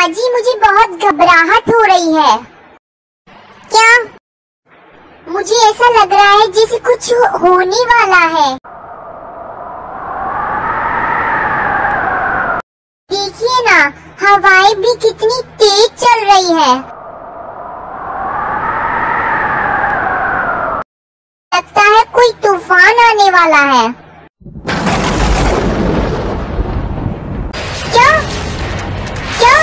माँ जी मुझे बहुत घबराहट हो रही है। क्या? मुझे ऐसा लग रहा है जैसे कुछ होने वाला है। देखिए ना, हवाएं भी कितनी तेज चल रही है। लगता है कोई तूफान आने वाला है। क्या? क्या?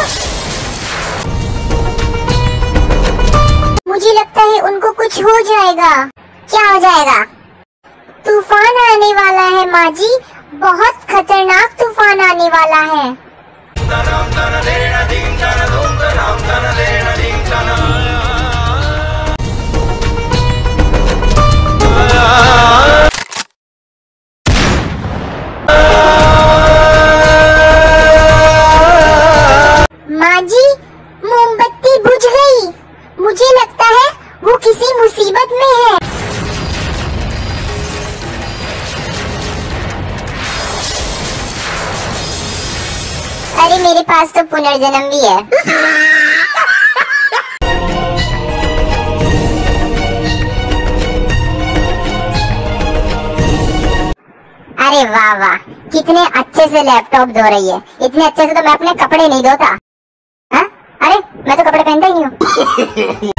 मुझे लगता है उनको कुछ हो जाएगा। क्या हो जाएगा? तूफान आने वाला है माँ जी, बहुत खतरनाक तूफान आने वाला है। माँ जी, मोमबत्ती बुझ गई। मुझे लगता है वो किसी मुसीबत में है। अरे मेरे पास तो पुनर्जन्म भी है। अरे वाह वाह, कितने अच्छे से लैपटॉप धो रही है। इतने अच्छे से तो मैं अपने कपड़े नहीं धोता। हाँ? अरे मैं तो कपड़े पहनता ही नहीं हूँ।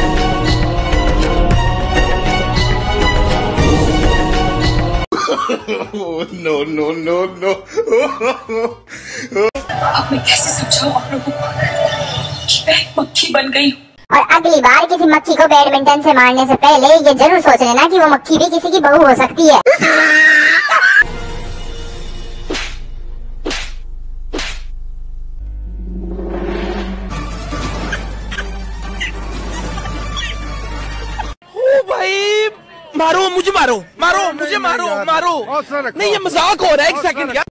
No no no no. अब मैं कैसे समझाऊं आप लोगों को कि मैं एक मक्खी बन गई हूँ। और अगली बार किसी मक्खी को बैडमिंटन से मारने से पहले ये जरूर सोच लेना कि वो मक्खी भी किसी की बहू हो सकती है। भाई मारो मुझे, मारो मारो मुझे, मारो मारो। नहीं ये मजाक हो रहा है, एक सेकंड यार।